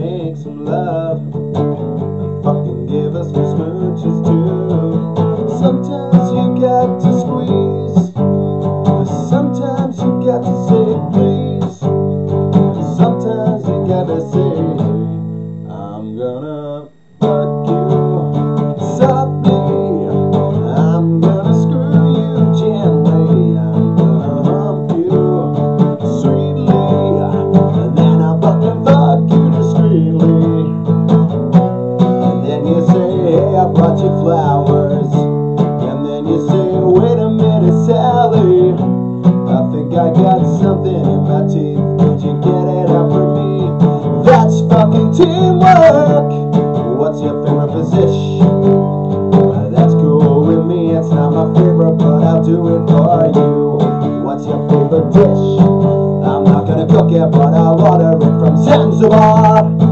make some love and fucking give us some smooches too. Sometimes you got to squeeze, sometimes you got to say please, sometimes you got to say I'm gonna fuck you softly, I'm gonna screw you gently, I'm gonna hump you sweetly, and then I'll fucking fuck you discreetly. And then you say, hey, I brought you flowers, and then you say, wait a minute, Sally, I think I got something in my teeth, could you get it out for me? That's fucking teamwork. What's your favorite position? That's cool with me, it's not my favorite, but I'll do it for you. What's your favorite dish? I'm not gonna cook it, but I'll order it from Zanzibar.